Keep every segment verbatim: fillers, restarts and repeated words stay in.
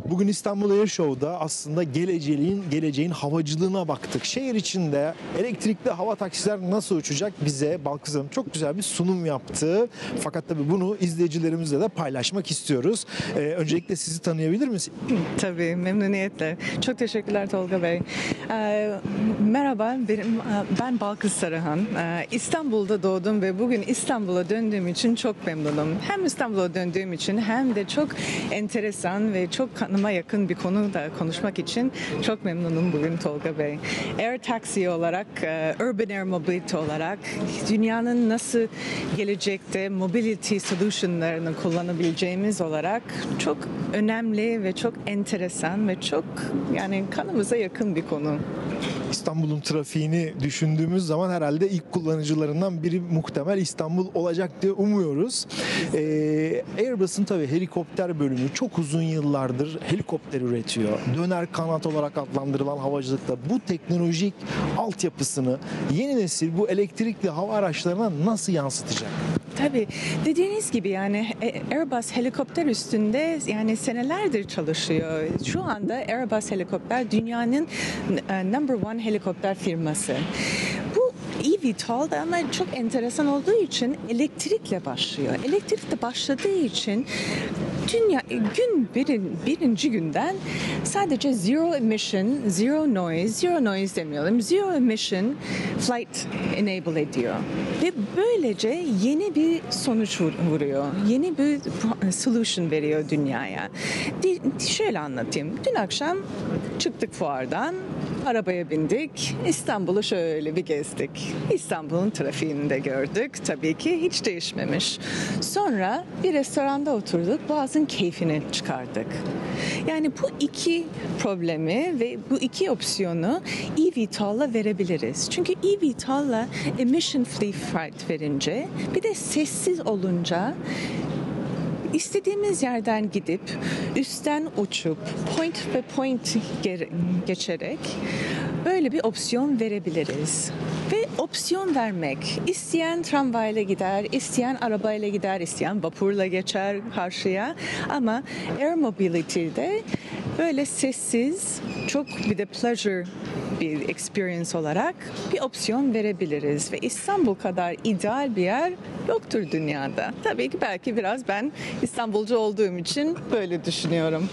Bugün İstanbul Air Show'da aslında geleceğin, geleceğin havacılığına baktık. Şehir içinde elektrikli hava taksiler nasıl uçacak bize Balkız Hanım çok güzel bir sunum yaptı. Fakat tabii bunu izleyicilerimizle de paylaşmak istiyoruz. Ee, öncelikle sizi tanıyabilir miyiz? Tabii, memnuniyetle. Çok teşekkürler Tolga Bey. Ee, merhaba, benim, ben Balkız Sarıhan. Ee, İstanbul'da doğdum ve bugün İstanbul'a döndüğüm için çok memnunum. Hem İstanbul'a döndüğüm için hem de çok enteresan ve çok kanıma yakın bir konu da konuşmak için çok memnunum bugün Tolga Bey. Air Taxi olarak, Urban Air Mobility olarak dünyanın nasıl gelecekte mobility solutionlarını kullanabileceğimiz olarak çok önemli ve çok enteresan ve çok yani kanımıza yakın bir konu. İstanbul'un trafiğini düşündüğümüz zaman herhalde ilk kullanıcılarından biri muhtemel İstanbul olacak diye umuyoruz. Ee, Airbus'un tabii helikopter bölümü çok uzun yıllardır helikopter üretiyor. Döner kanat olarak adlandırılan havacılıkta bu teknolojik altyapısını yeni nesil bu elektrikli hava araçlarına nasıl yansıtacak? Tabii dediğiniz gibi yani Airbus helikopter üstünde yani senelerdir çalışıyor. Şu anda Airbus helikopter dünyanın number one helikopter firması. Bu eVTOL da ama çok enteresan olduğu için elektrikle başlıyor. Elektrikle başladığı için dünya gün birin, birinci günden sadece zero emission, zero noise, zero noise demeyelim, zero emission flight enable ediyor. Ve böylece yeni bir sonuç vuruyor. Yeni bir solution veriyor dünyaya. Şöyle anlatayım. Dün akşam çıktık fuardan, arabaya bindik, İstanbul'u şöyle bir gezdik. İstanbul'un trafiğini de gördük. Tabii ki hiç değişmemiş. Sonra bir restoranda oturduk, boğazın keyfini çıkardık. Yani bu iki problemi ve bu iki opsiyonu eVTOL'la verebiliriz. Çünkü eVTOL'la emission free flight verince bir de sessiz olunca İstediğimiz yerden gidip üstten uçup point ve point geçerek böyle bir opsiyon verebiliriz. Ve opsiyon vermek, isteyen tramvayla gider, isteyen arabayla gider, isteyen vapurla geçer karşıya. Ama Air Mobility'de böyle sessiz, çok bir de pleasure bir experience olarak bir opsiyon verebiliriz. Ve İstanbul kadar ideal bir yer yoktur dünyada. Tabii ki belki biraz ben İstanbulcu olduğum için böyle düşünüyorum.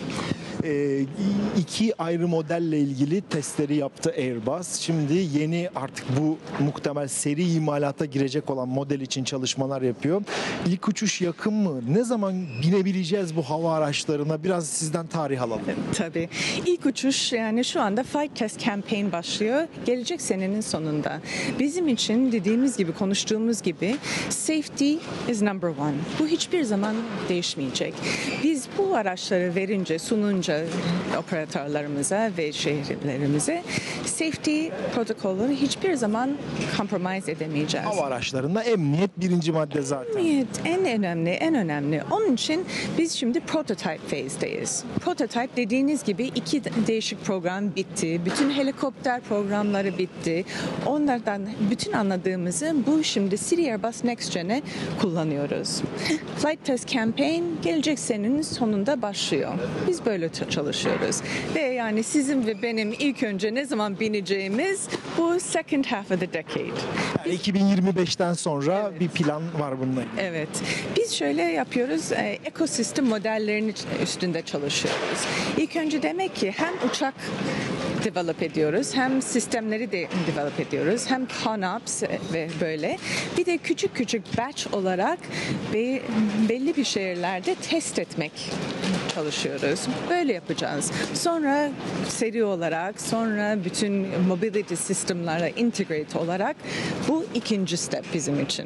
E, iki ayrı modelle ilgili testleri yaptı Airbus. Şimdi yeni artık bu muhtemel seri imalata girecek olan model için çalışmalar yapıyor. İlk uçuş yakın mı? Ne zaman binebileceğiz bu hava araçlarına? Biraz sizden tarih alalım. Tabii. İlk uçuş yani şu anda Flight Test Campaign başlıyor. Gelecek senenin sonunda. Bizim için dediğimiz gibi konuştuğumuz gibi safety is number one. Bu hiçbir zaman değişmeyecek. Biz bu araçları verince, sununca operatörlerimize ve şehirlerimize safety protokolünü hiçbir zaman compromise edemeyeceğiz. Hava araçlarında emniyet birinci madde zaten. Emniyet en önemli, en önemli. Onun için biz şimdi prototype phase'deyiz. Prototype dediğiniz gibi iki değişik program bitti. Bütün helikopter programları bitti. Onlardan bütün anladığımızı bu şimdi City Airbus Next Gen'e kullanıyoruz. Flight Test Campaign gelecek senenin sonunda başlıyor. Biz böyle çalışıyoruz. Ve yani sizin ve benim ilk önce ne zaman bineceğimiz bu second half of the decade. Yani iki bin yirmi beşten sonra evet. Bir plan var bununla. Evet. Biz şöyle yapıyoruz. E, ekosistem modellerinin üstünde çalışıyoruz. İlk önce demek ki hem uçak develop ediyoruz, hem sistemleri de develop ediyoruz, hem ConOps ve böyle. Bir de küçük küçük batch olarak ve belli bir şehirlerde test etmek çalışıyoruz. Böyle yapacağız. Sonra seri olarak, sonra bütün mobility sistemlerle integrate olarak bu ikinci step bizim için.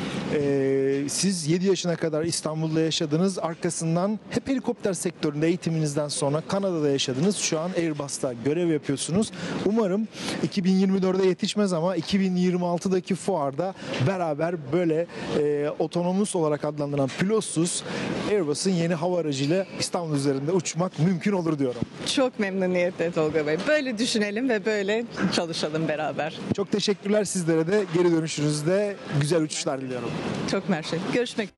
Ee, siz yedi yaşına kadar İstanbul'da yaşadınız. Arkasından hep helikopter sektöründe eğitiminizden sonra Kanada'da yaşadınız. Şu an Airbus'ta görev yapıyorsunuz. Umarım iki bin yirmi dörde yetişmez ama iki bin yirmi altıdaki fuarda beraber böyle e, otonomus olarak adlandırılan pilotsuz Airbus'un yeni hava aracıyla İstanbul üzerinde uçmak mümkün olur diyorum. Çok memnuniyetle Tolga Bey. Böyle düşünelim ve böyle çalışalım beraber. Çok teşekkürler sizlere de. Geri dönüşünüzde güzel uçuşlar diliyorum. Çok mersi. Görüşmek